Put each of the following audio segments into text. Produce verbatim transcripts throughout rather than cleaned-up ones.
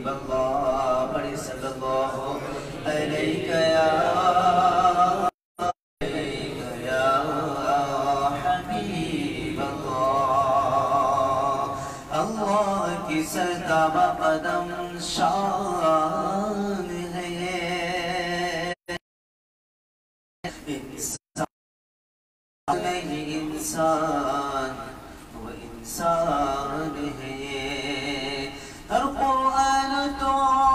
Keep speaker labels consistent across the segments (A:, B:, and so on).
A: حبیب اللہ بڑی صلی اللہ علیہ یا سجدہ و قدم شان ہے انسان نہیں انسان وہ انسان ہے ہر قرآن تو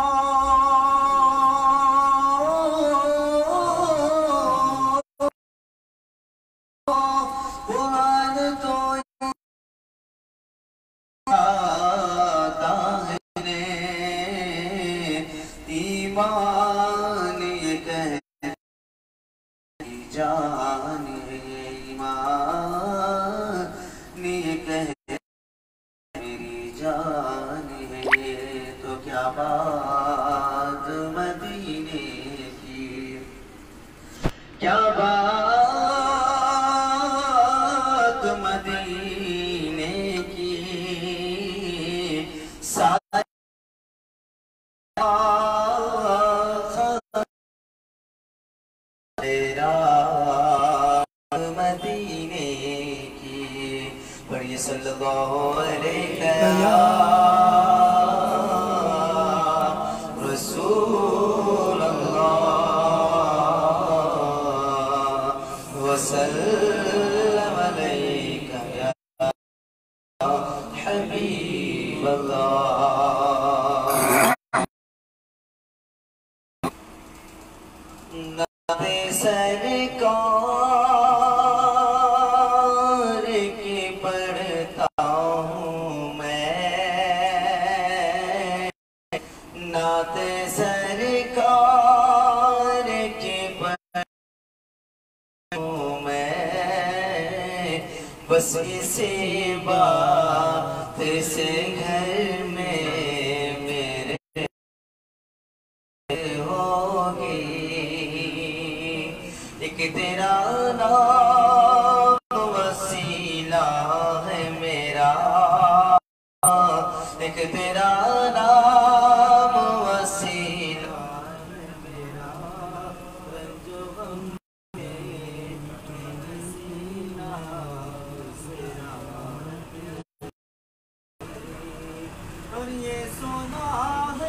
A: قرآن تو ایمان یہ کہے جان ہے ایمان یہ کہے میری جان ہے تو کیا بات مدینے کی کیا بات مدینے کی مدینے کی بڑی صلی اللہ علیہ رسول اللہ وسلم علیک یا حبیب اللہ نعت سرکار کی پڑھتا ہوں میں نعت سرکار کی پڑھتا ہوں میں بس اسی بات سے گھر میں میرے ہوگی ایک تیرا نام وسیلہ ہے میرا ایک تیرا نام وسیلہ ہے میرا جو ہم اور یہ سونا ہے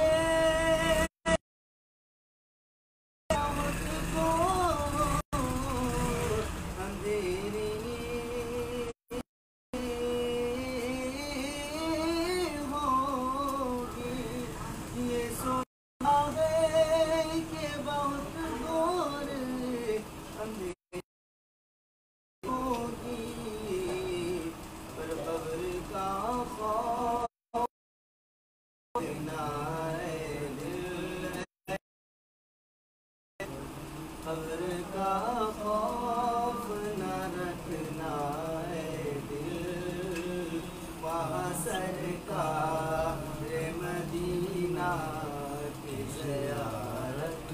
A: قبر کا خوف نہ رکھنا ہے دل وہاں سرکار مدینہ کی زیارت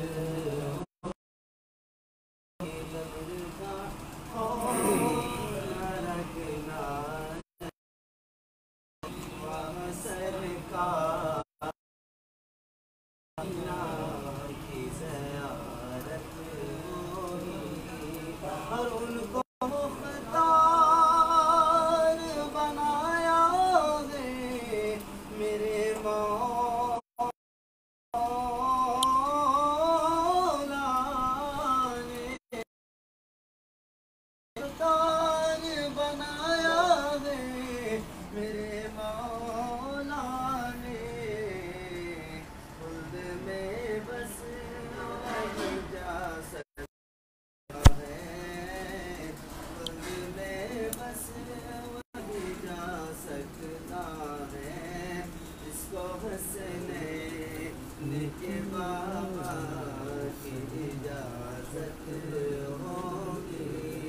A: قبر کا خوف نہ رکھنا وہاں سرکار کی زیارت اور ان کو مختار بنایا ہے میرے مولا نے مختار بنایا ہے میرے مولا نے خود میں بس جا سکتا کے بابا کی اجازت ہوگی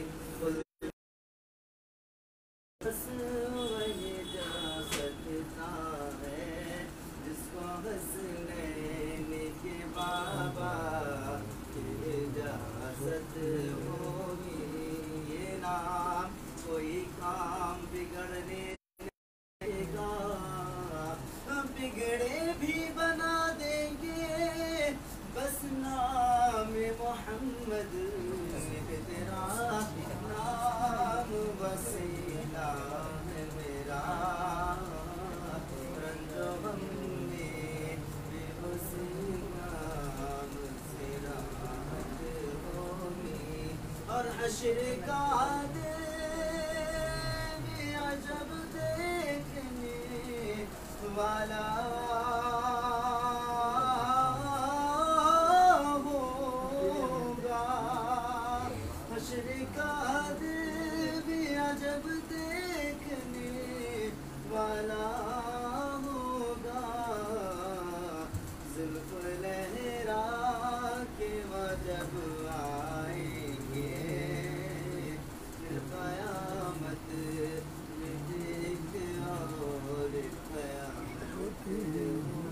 A: بس وہی جا سکتا ہے جس کو حسنین کے بابا کی اجازت ہوگی یہ نام کوئی کام بگڑنے کا بگڑے بھی بنا नाम मोहम्मद तेरा नाम वसीला है मेरा रंजो हम में उसी नाम से राहत होगी और हश्र का दिन अजब देखने वाला जब देखने वाला होगा जुल्फ लहरा के जब आएंगे फिर क़यामत में देख और क़यामत होगी।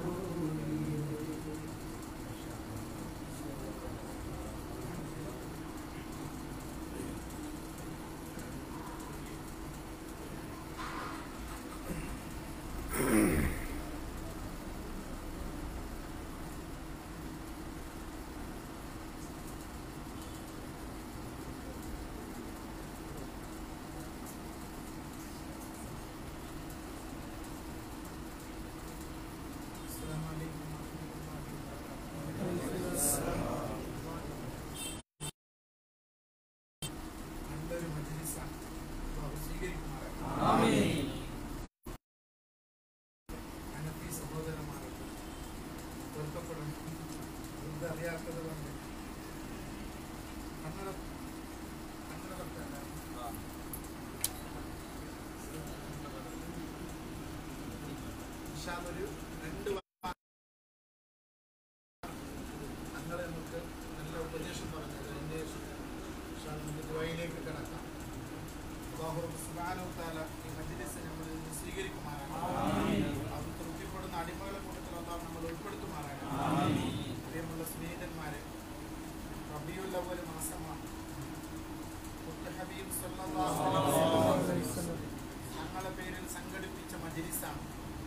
B: ഒരു രണ്ട് അങ്ങനെ നമുക്ക് നല്ല ഉപദേശം പറഞ്ഞത് അതിൻ്റെ നമുക്ക് ദുആയിലേക്ക് കടക്കാം. അല്ലാഹു സുബ്ഹാനഹു വ തആല ഈ മജ്‌ലിസ് നമ്മൾ സ്വീകരിക്കുമാറാകട്ടെ. അത് തൃപ്തിപ്പെടുന്ന അടിമകളെ കൂട്ടത്തിൽ അല്ലാഹു നമ്മൾ ഉൾപ്പെടുത്തുമാറാകട്ടെ. പ്രിയമുള്ള സ്നേഹിതന്മാരെ, റബീഉൽ അവ്വൽ മാസമാണ്. ഹബീബ് സല്ലല്ലാഹു അലൈഹി വസല്ലം ഞങ്ങളുടെ പേരിൽ സംഘടിപ്പിച്ച മജ്‌ലിസാണ്.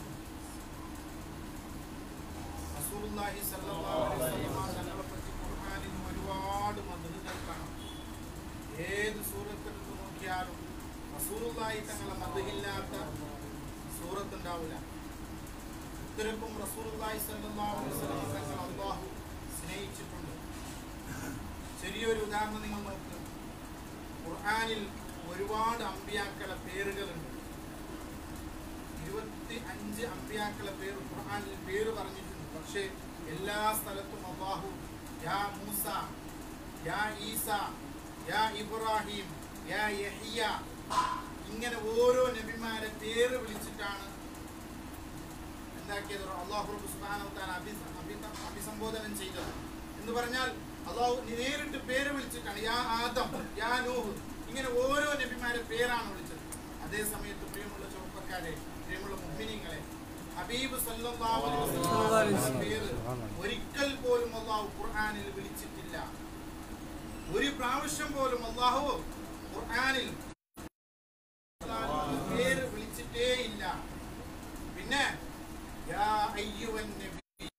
B: റസൂലുള്ളാഹി സ്വല്ലല്ലാഹു അലൈഹി വസല്ലം തങ്ങളെ പറ്റി ഖുർആനിൽ ഒരുപാട് മദ്ഹുകൾ കാണാം. ഏത് സൂറത്തെടുത്ത് നോക്കിയാലും റസൂലുള്ളാഹി തങ്ങളെ മദ്ഹില്ലാത്ത സൂറത്ത് ഉണ്ടാവില്ല. ഇത്തരക്കും റസൂലുള്ളാഹി സ്വല്ലല്ലാഹു അലൈഹി വസല്ലം തങ്ങൾ അല്ലാഹു സ്നേഹിച്ചിട്ടുണ്ട്. ചെറിയൊരു ഉദാഹരണം നിങ്ങൾ നോക്കുക. ഖുർആനിൽ ഒരുപാട് അമ്പിയാക്കളെ പേരുകളുണ്ട്. ഇരുപത്തി അഞ്ച് അമ്പിയാക്കളെ പേര് ഖുർആനിൽ പേര് പറഞ്ഞിട്ടുണ്ട്. പക്ഷേ എല്ലാ സ്ഥലത്തും അല്ലാഹു യാ മൂസ, യാ ഈസ, യാ ഇബ്രാഹിം, യാ യഹ്യ ഇങ്ങനെ ഓരോ നബിമാരെ പേര് വിളിച്ചിട്ടാണ് എന്താക്കിയത് അല്ലാഹു സുബ്ഹാനഹു വ തആല അഭിസംബോധനം ചെയ്തത്. എന്ന് പറഞ്ഞാൽ അല്ലാഹു നേരിട്ട് പേര് വിളിച്ചിട്ടാണ്. യാ ആദം, യാ നൂഹ് ഇങ്ങനെ ഓരോ നബിമാരെ പേരാണ് വിളിച്ചത്. അതേ സമയത്ത് പ്രിയമുള്ള ചെറുപ്പക്കാരെ, പ്രിയമുള്ള മുഅ്മിനീങ്ങളെ, ഹബീബ് സല്ലല്ലാഹു അലൈഹി വസല്ലം പേര് ഒരിക്കൽ പോലും അല്ലാഹു ഖുർആനിൽ വിളിച്ചിട്ടില്ല. ഒരു പ്രാവശ്യം പോലും അല്ലാഹു ഖുർആനിൽ പേര് വിളിച്ചിട്ടേ ഇല്ല. പിന്നെ യാ അയ്യുവൻ നബി,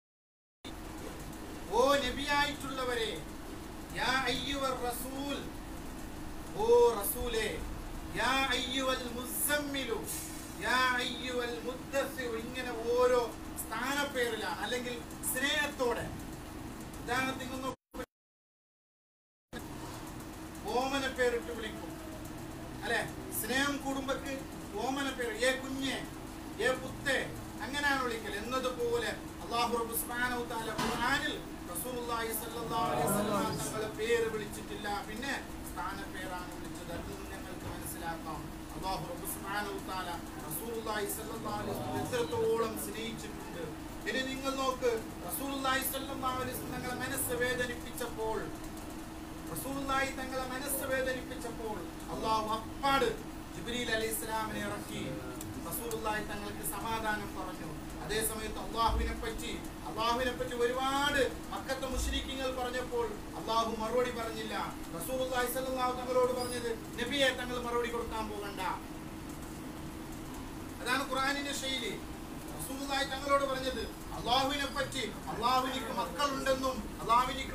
B: ഓ നബിയായിട്ടുള്ളവരെ, യാ അയ്യുവർ റസൂൽ, ഓ റസൂലേ, യാ അയ്യുവൽ മുസമ്മിലു, യാ അയ്യുവൽ മുദ്ദസ്സിർ ഇങ്ങനെ ഓരോ സ്ഥാനപ്പേരിലാണ്, അല്ലെങ്കിൽ സ്നേഹത്തോടെ. ഉദാഹരണത്തിന് ഓമന പേരിട്ട് വിളിക്കും അല്ലെ, സ്നേഹം കുടുംബക്ക് ഓമന പേര്, ഏ കുഞ്ഞെ, ഏ പുത്തേ അങ്ങനെയാണ് വിളിക്കൽ. എന്നതുപോലെ അല്ലാഹു സുബ്ഹാനഹു വ തആല ഖുർആനിൽ റസൂലുള്ളാഹി സ്വല്ലല്ലാഹു അലൈഹി വസല്ലം തങ്ങളെ പേര് വിളിച്ചിട്ടില്ല. പിന്നെ സ്ഥാനപ്പേരാണ് വിളിച്ചത്. അതിൽ നിന്ന് ഞങ്ങൾക്ക് മനസ്സിലാക്കാം അല്ലാഹു സുബ്ഹാനഹു വ തആല റസൂലുള്ളാഹി സ്വല്ലല്ലാഹു അലൈഹി വസല്ലം എത്രത്തോളം സ്നേഹിച്ചിട്ടുണ്ട്. ഇനി നിങ്ങൾ നോക്ക്, റസൂലുള്ളാഹി സ്വല്ലല്ലാഹു അലൈഹി വസല്ലം തങ്ങളെ മനസ്സ് വേദനിപ്പിച്ചപ്പോൾ റസൂലുള്ളാഹി തങ്ങളെ മനസ്സ് വേദനിപ്പിച്ചപ്പോൾ അല്ലാഹു അപ്പാട് ജിബ്രീൽ അലൈഹിസ്സലാമിനെ ഇറക്കി റസൂലുള്ളാഹി തങ്ങൾക്ക് സമാധാനം പറഞ്ഞു. അതേ സമയത്ത് അല്ലാഹുവിനെ പറ്റി അല്ലാഹുവിനെ പറ്റി ഒരുപാട് മക്കത്തെ മുശ്രിക്കീങ്ങൾ പറഞ്ഞപ്പോൾ അല്ലാഹു മറുപടി പറഞ്ഞില്ല. റസൂലുള്ളാഹി സ്വല്ലല്ലാഹു തങ്ങളോട് പറഞ്ഞത്, നബിയെ തങ്ങൾ മറുപടി കൊടുക്കാൻ പോകണ്ട. അതാണ് ഖുർആനിന്റെ ശൈലി. റസൂലുള്ളാഹി തങ്ങളോട് പറഞ്ഞത് അല്ലാഹുവിനെ പറ്റി അല്ലാഹുവിനിക്ക് മക്കളുണ്ടെന്നും അല്ലാഹുവിനിക്ക്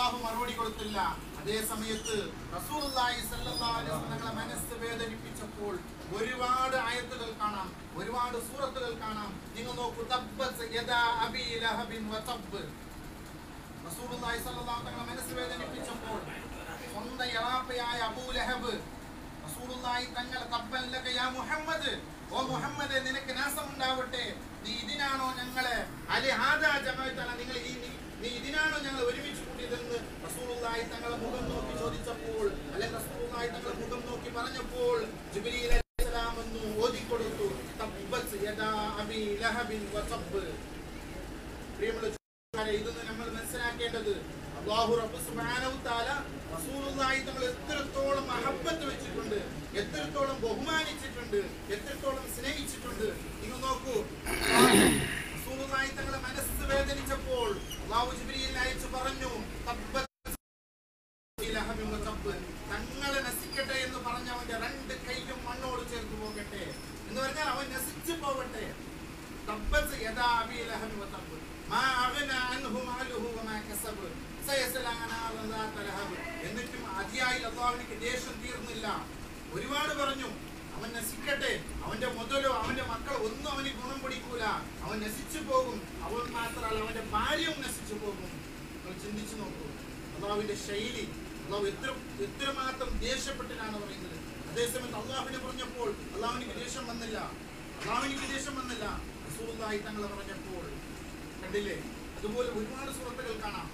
B: അള്ളാഹു മറുപടി കൊടുത്തില്ല. അതേ സമയത്ത് റസൂലുള്ളാഹി സ്വല്ലല്ലാഹു അലൈഹി വസല്ലം തങ്ങളെ മനസ്സ് വേദനിപ്പിച്ചപ്പോൾ ഒരുപാട് ആയത്തുകൾ കാണാം, ഒരുപാട് സൂറത്തുകൾ കാണാം. നിങ്ങൾ നോക്കൂ, തബ്ബത് യദാ അബീ ലഹബിൻ വതബ്ബ്. റസൂലുള്ളാഹി സ്വല്ലല്ലാഹു തങ്ങളെ മനസ്സ് വേദനിപ്പിച്ചപ്പോൾ സ്വന്തം യളാപ്പയായ അബൂ ലഹബ് റസൂലുള്ളാഹി തങ്ങളെ തബ്ബൻ ലക യാ മുഹമ്മദ്, ഓ മുഹമ്മദ് നിനക്ക് നാശമുണ്ടാവട്ടെ, നീ ഇതിനാണോ ഞങ്ങളെ അലി ഹാദാ ജമഅതന, നിങ്ങൾ ഈ നീ ഇതിനാണോ ഞങ്ങൾ ഒരുമിച്ച് കൂട്ടിയതെന്ന് റസൂലുള്ളാഹി തങ്ങളെ മുഖം നോക്കി ചോദിച്ചപ്പോൾ, അല്ലെങ്കിൽ റസൂലുള്ളാഹി തങ്ങളെ മുഖം നോക്കി പറഞ്ഞപ്പോൾ ജിബ്രീൽ അലൈഹിസ്സലാം എന്ന് ഓതിക്കൊടുത്തു, തബ്ബത് യദാ അബീ ലഹബിൻ വതബ്ബ്. പ്രിയമുള്ള ഇതൊന്ന് നമ്മൾ മനസ്സിലാക്കേണ്ടത്, അല്ലാഹു റബ്ബ് സുബ്ഹാനഹു തആല റസൂലുള്ളാഹി തങ്ങളെ എത്രത്തോളം മഹബ്ബത്ത് വെച്ചിട്ടുണ്ട്, എത്രത്തോളം ബഹുമാനിച്ചിട്ടുണ്ട്, എത്രത്തോളം സ്നേഹിച്ചിട്ടുണ്ട്. നിങ്ങൾ നോക്കൂ, റസൂലുള്ളാഹി തങ്ങളെ മനസ്സ് വേദനിച്ചപ്പോൾ അല്ലാഹു ജിബ്രീലിനെ അയച്ചു പറഞ്ഞു, തബ്ബത് ലഹബിൻ വതബ്ബ്, തങ്ങളെ നശിക്കട്ടെ എന്ന് പറഞ്ഞ അവന്റെ രണ്ട് കൈയും മണ്ണോട് ചേർത്ത് പോകട്ടെ എന്ന് പറഞ്ഞാൽ അവൻ നശിച്ചു പോകട്ടെ. തബ്ബത് യദാ അബീ ലഹബിൻ വതബ്ബ് മാ അഗ്നാ അൻഹു മാലുഹു വമാ കസബ് സയസ്ലാ നാറൻ ദാത ലഹബ്. എന്നിട്ടും അതിയായി അല്ലാഹുവിന്റെ ദേഷ്യം തീർന്നില്ല. ഒരുപാട് പറഞ്ഞു, അവൻ നശിക്കട്ടെ, അവന്റെ മുതലോ അവന്റെ മക്കളോ ഒന്നും അവന് ഗുണം പിടിക്കൂല, അവൻ നശിച്ചു പോകും. അവൻ മാത്രമല്ല അവന്റെ ഭാര്യയും നശിച്ചു പോകും. നിങ്ങൾ ചിന്തിച്ചു നോക്കൂ അല്ലാഹുവിന്റെ ശൈലി. അല്ലാഹു എത്ര എത്രമാത്രം ദേഷ്യപ്പെട്ടിട്ടാണ് പറയുന്നത്. അതേസമയത്ത് അല്ലാഹുവിനെ പറഞ്ഞപ്പോൾ അല്ലാഹുവിനിക്ക് ദേഷ്യം വന്നില്ല, അല്ലാഹുവിനിക്ക് ദേഷ്യം വന്നില്ല. റസൂലുള്ളാഹി തങ്ങളെ പറഞ്ഞപ്പോൾ കണ്ടില്ലേ? അതുപോലെ ഒരുപാട് സൂറത്തുകൾ കാണാം.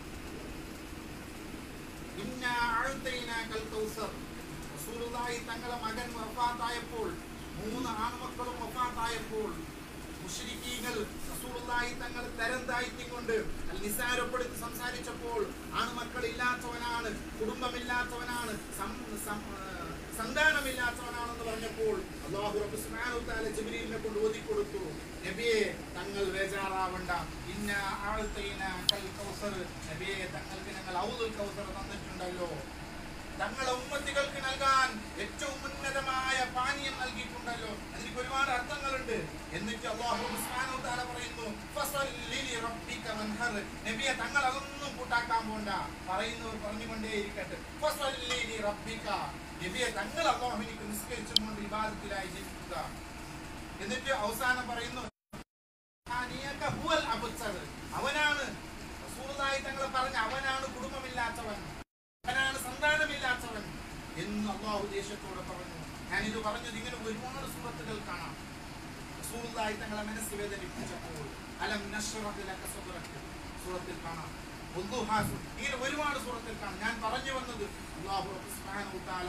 B: ഇന്നാ അഅ്തൈനാകൽ കൗസർ. റസൂലുള്ളാഹി തങ്ങളെ മകൻ വഫാത്തായപ്പോൾ, മൂന്ന് ആൺമക്കളും വഫാത്തായപ്പോൾ മുശ്രിക്കീങ്ങൾ റസൂലുള്ളാഹി തങ്ങളെ തരം താഴ്ത്തിക്കൊണ്ട് നിസ്സാരപ്പെടുത്തി സംസാരിച്ചപ്പോൾ, ആൺമക്കൾ ഇല്ലാത്തവനാണ്, കുടുംബമില്ലാത്തവനാണ്, സന്താനമില്ലാത്തവനാണെന്ന് പറഞ്ഞപ്പോൾ അല്ലാഹു റബ്ബ് സുബ്ഹാനഹു തആല ജിബ്രീലിനെ കൊണ്ട് ഓതിക്കൊടുത്തു, നബിയെ തങ്ങൾ ബേജാറാവണ്ട, ഇന്നാ അഅ്തൈനാകൽ കൗസർ, നബിയെ തങ്ങൾക്ക് ഞങ്ങൾ ഔദുൽ കൗസർ തന്നിട്ടുണ്ടല്ലോ, തങ്ങളെ ഉമ്മത്തികൾക്ക് നൽകാൻ ഏറ്റവും ഉന്നതമായ പാനീയം നൽകിയിട്ടുണ്ടല്ലോ. അതിന് ഒരുപാട് അർത്ഥങ്ങളുണ്ട്. എന്നിട്ട് അല്ലാഹു സുബ്ഹാനഹു തആല പറയുന്നു, ഫസല്ലി ലിറബ്ബിക വൻഹർ, നബിയെ തങ്ങൾ അതൊന്നും കൂട്ടാക്കാൻ പോണ്ട, പറയുന്നവർ പറഞ്ഞുകൊണ്ടേയിരിക്കട്ടെ. ഫസല്ലി ലിറബ്ബിക, നബിയെ തങ്ങൾ അല്ലാഹുവിനെ നിസ്കരിച്ചുകൊണ്ട് ഇബാദത്തിലായി ജീവിക്കുക. എന്നിട്ട് അവസാനം പറയുന്നു, അവനാണ് റസൂലുള്ളാഹി തങ്ങളെ പറഞ്ഞ അവനാണ് കുടുംബമില്ലാത്തവൻ, അവനാണ് സന്താനമില്ലാത്തവൻ എന്ന് അല്ലാഹു ദേശത്തോടെ പറഞ്ഞു. ഞാനിത് പറഞ്ഞത് ഇങ്ങനെ ഒരുപാട് സൂറത്തുകൾ കാണാം. റസൂലുള്ളാഹി തങ്ങളെ മനസ്സ് വേദനിപ്പിച്ചപ്പോൾ അലം നശ്റഹ് ലക സദ്റക സൂറത്തിൽ കാണാം, ഇങ്ങനെ ഒരുപാട് സൂറത്തിൽ കാണാം. ഞാൻ പറഞ്ഞു വന്നത് അല്ലാഹു സുബ്ഹാനഹു തആല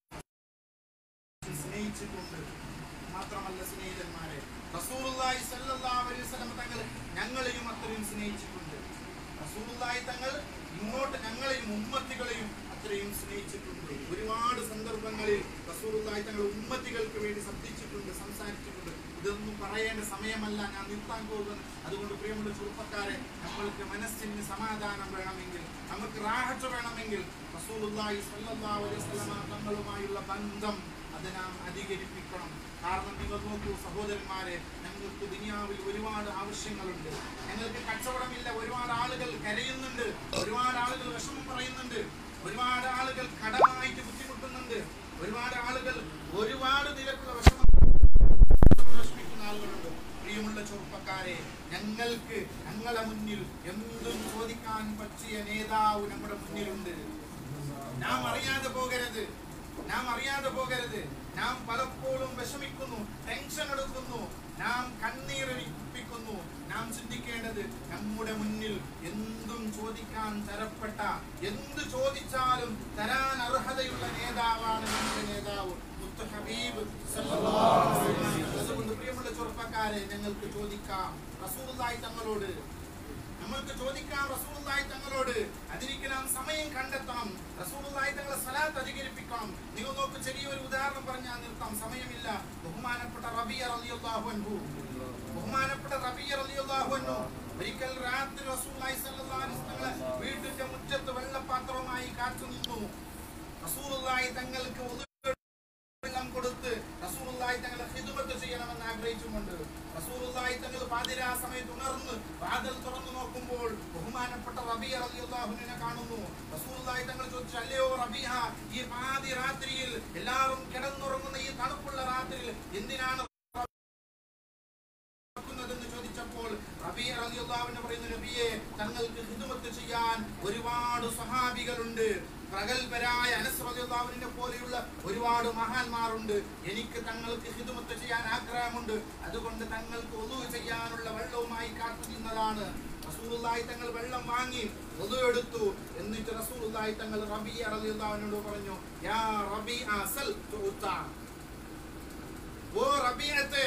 B: സ്നേഹിച്ചിട്ടുണ്ട്. മാത്രമല്ല സ്നേഹിതന്മാരെ, റസൂലുള്ളാഹി സ്വല്ലല്ലാഹു അലൈഹി വസല്ലം തങ്ങൾ ഞങ്ങളെയും അത്രയും സ്നേഹിച്ചിട്ടുണ്ട്. റസൂലുള്ളാഹി തങ്ങൾ ഇങ്ങോട്ട് ഞങ്ങളെയും ഉമ്മത്തികളെയും അത്രയും സ്നേഹിച്ചിട്ടുണ്ട്. ഒരുപാട് സന്ദർഭങ്ങളിൽ റസൂലുള്ളാഹി തങ്ങൾ ഉമ്മത്തികൾക്ക് വേണ്ടി ശബ്ദിച്ചിട്ടുണ്ട്, സംസാരിച്ചിട്ടുണ്ട്. ഇതൊന്നും പറയേണ്ട സമയമല്ല, ഞാൻ നിർത്താൻ പോകുന്നു. അതുകൊണ്ട് പ്രിയമുള്ള ചെറുപ്പക്കാരെ, നമ്മൾക്ക് മനസ്സിന് സമാധാനം വേണമെങ്കിൽ, നമുക്ക് റാഹത്ത് വേണമെങ്കിൽ റസൂലുള്ളാഹി സ്വല്ലല്ലാഹു അലൈഹി വസല്ലം തങ്ങളുമായുള്ള ബന്ധം അത് നാം അധികരിപ്പിക്കണം. കാരണം നിങ്ങൾ നോക്കൂ സഹോദരന്മാരെ, ഞങ്ങൾക്ക് ദുനിയാവിൽ ഒരുപാട് ആവശ്യങ്ങളുണ്ട്. ഞങ്ങൾക്ക് കച്ചവടമില്ല, ഒരുപാട് ആളുകൾ കരയുന്നുണ്ട്, ഒരുപാട് ആളുകൾ വിഷമം പറയുന്നുണ്ട്, ഒരുപാട് ആളുകൾ കടമായിട്ട് ബുദ്ധിമുട്ടുന്നുണ്ട്, ഒരുപാട് ആളുകൾ ഒരുപാട് നിരക്കുള്ള വിഷമം വിഷമിക്കുന്ന ആളുകളുണ്ട്. പ്രിയമുള്ള ചെറുപ്പക്കാരെ, ഞങ്ങൾക്ക് ഞങ്ങളെ മുന്നിൽ എന്തും ചോദിക്കാൻ പറ്റിയ നേതാവ് നമ്മുടെ മുന്നിലുണ്ട്. നാം അറിയാതെ പോകരുത്, നാം അറിയാതെ പോകരുത്. നാം പലപ്പോഴും വിഷമിക്കുന്നു, ടെൻഷൻ എടുക്കുന്നു, നാം കണ്ണീരൊലിപ്പിക്കുന്നു. നാം ചിന്തിക്കേണ്ടത് നമ്മുടെ മുന്നിൽ എന്തും ചോദിക്കാൻ തരപ്പെട്ട, എന്ത് ചോദിച്ചാലും തരാൻ അർഹതയുള്ള നേതാവാണ് നമ്മുടെ നേതാവ് മുത്ത് ഹബീബ് സല്ലല്ലാഹു അലൈഹി വസല്ലം. അതുകൊണ്ട് പ്രിയമുള്ള ചെറുപ്പക്കാരെ, ഞങ്ങൾക്ക് ചോദിക്കാം റസൂലുള്ളാഹി തങ്ങളോട്, നമ്മൾക്ക് ചോദിക്കാം റസൂലുള്ളാഹി തങ്ങളോട്. അതിലേക്ക് നാം സമയം കണ്ടെത്തണം. റസൂലുള്ളാഹി തങ്ങളെ സ്വലാത്ത് അധികരിപ്പിക്കണം. നിങ്ങൾ നോക്ക്, ചെറിയൊരു ഉദാഹരണം പറഞ്ഞാൽ നിർത്താം, സമയമില്ല. ബഹുമാനപ്പെട്ട റബീഅ റളിയല്ലാഹു അൻഹു ബഹുമാനപ്പെട്ട റബീഅ റളിയല്ലാഹു അൻഹു ഒരിക്കൽ രാത്രി റസൂലുള്ളാഹി സ്വല്ലല്ലാഹു അലൈഹി വസല്ലം വീട്ടിന്റെ മുറ്റത്ത് വെള്ളപ്പാത്രവുമായി കാത്തു നിന്നു. റസൂലുള്ളാഹി തങ്ങൾക്ക് വെള്ളം കൊടുത്ത് റസൂലുള്ളാഹി തങ്ങളെ ഖിദ്മത്ത് ചെയ്യണമെന്ന് ആഗ്രഹിച്ചുകൊണ്ട് റസൂലുള്ളാഹി തങ്ങൾ പാതിരാ സമയത്ത് ഉണർന്ന് വാതിൽ തുറന്നു നോക്കുമ്പോൾ ബഹുമാനപ്പെട്ട റബീഅ റളിയല്ലാഹു അൻഹുവിനെ കാണുന്നു. റസൂലുള്ളാഹി തങ്ങൾ ചോദിച്ചു, അല്ലയോ റബീഅ, ഈ പാതി രാത്രിയിൽ എല്ലാവരും കിടന്നുറങ്ങുന്ന ഈ തണുപ്പുള്ള രാത്രിയിൽ എന്തിനാണ് എന്ന് ചോദിച്ചപ്പോൾ റബീഅ റളിയല്ലാഹു അൻഹു പറയുന്നു, നബിയെ, തങ്ങൾക്ക് ഖിദ്മത്ത് ചെയ്യാൻ ഒരുപാട് സ്വഹാബികളുണ്ട്. പ്രഗൽഭരായ അനസ് റളിയല്ലാഹു അൻഹുവിനെ പോലെയുള്ള ഒരുപാട് മഹാന്മാരുണ്ട്. എനിക്ക് തങ്ങൾക്ക് ഖിദ്മത്ത് ചെയ്യാൻ ആഗ്രഹമുണ്ട്. അതുകൊണ്ട് തങ്ങൾക്ക് വുളൂ ചെയ്യാനുള്ള വെള്ളവുമായി കാത്തുനിന്നതാണ്. റസൂലുള്ളാഹി തങ്ങൾ വെള്ളം വാങ്ങി വുളൂ എടുത്തു. എന്നിട്ട് റസൂലുള്ളാഹി തങ്ങൾ റബീഅ റളിയല്ലാഹു അൻഹുവോട് പറഞ്ഞു, യാ റബീഅ സൽ തുഅത, ഓ റബീഅത്തെ,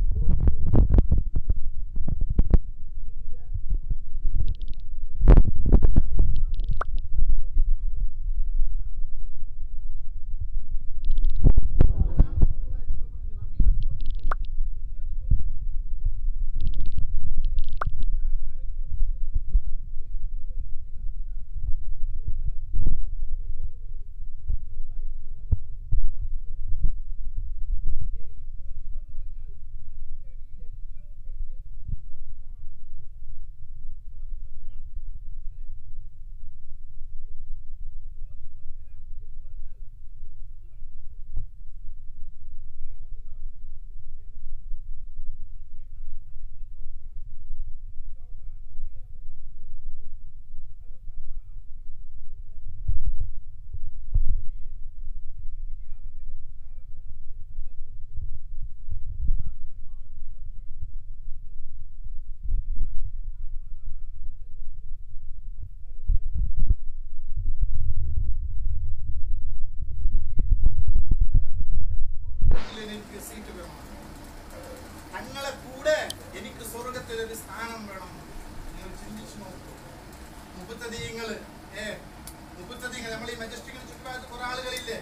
B: തങ്ങളെ കൂടെ എനിക്ക് സ്വർഗത്തിൽ ഒരു സ്ഥാനം വേണം. നിങ്ങൾ ചിന്തിച്ചു നോക്കൂ. മുപ്പത്തതീയങ്ങള് ഏ മുപ്പത്തതീയങ്ങൾ നമ്മൾ ഈ മജസ്റ്റിക്കിന് ചുറ്റുപാട് കുറെ ആളുകളില്ലേ,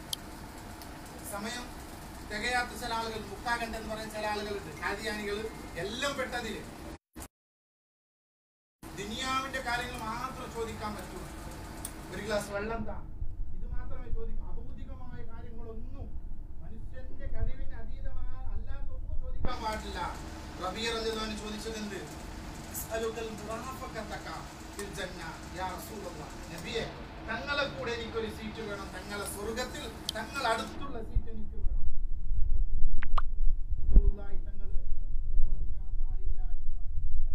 B: സമയം തികയാത്ത ചില ആളുകൾ, മുക്കാകണ്ട എന്ന് പറയുന്ന ചില ആളുകളുണ്ട്, ഖാദിയാനികൾ, എല്ലാം പെട്ടതില് ദുനിയാവിന്റെ കാര്യങ്ങൾ മാത്രം ചോദിക്കാൻ പറ്റൂ. ഒരു ഗ്ലാസ് വെള്ളം താ, ഇത് മാത്രമേ ചോദിക്കൂ. അഭൗതികമായ കാര്യങ്ങളൊന്നും, മനുഷ്യന്റെ കഴിവിന് അതീതമായ അല്ലാത്തൊന്നും ചോദിക്കാൻ പാടില്ല. റബീഅ റളിയല്ലാഹു അൻഹു ചോദിച്ചതെന്ത്? അസ്അലുകൽ മുറാഫഖതക ഫിൽ ജന്ന യാ റസൂലല്ലാഹ്, നബിയെ, തങ്ങളെ കൂടെ എനിക്കൊരു സീറ്റ് വേണം, തങ്ങളെ സ്വർഗ്ഗത്തിൽ തങ്ങൾ അടുത്തുള്ള സീറ്റ് എനിക്ക് വേണം. റസൂലുള്ളാഹി തങ്ങൾ ചോദിക്കാൻ പാടില്ല എന്ന് പറഞ്ഞിട്ടില്ല.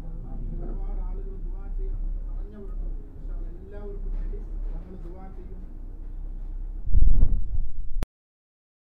B: ഒരുപാട് ആളുകൾ ദുആ ചെയ്യണമെന്ന് പറഞ്ഞവരുണ്ട്. പക്ഷെ എല്ലാവർക്കും വേണ്ടി നമ്മൾ ദുആ ചെയ്യും.